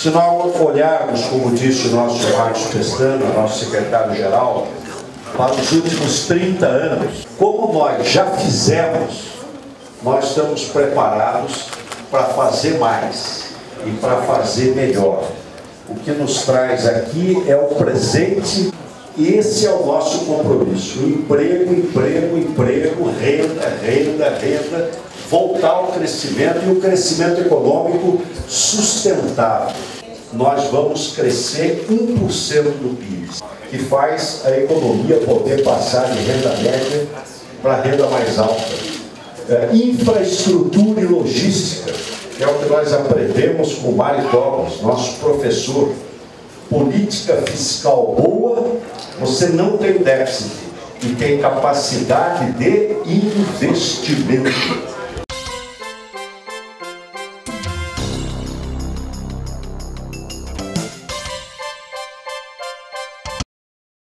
Se nós olharmos, como disse o nosso Marcos Pestana, nosso secretário-geral, para os últimos 30 anos, como nós já fizemos, nós estamos preparados para fazer mais e para fazer melhor. O que nos traz aqui é o presente. Esse é o nosso compromisso: emprego, emprego, emprego, renda, renda, renda, voltar ao crescimento e o crescimento econômico sustentável. Nós vamos crescer 1% do PIB, que faz a economia poder passar de renda média para renda mais alta. Infraestrutura e logística, que é o que nós aprendemos com o Mário Covas, nosso professor. Política fiscal boa, você não tem déficit e tem capacidade de investimento.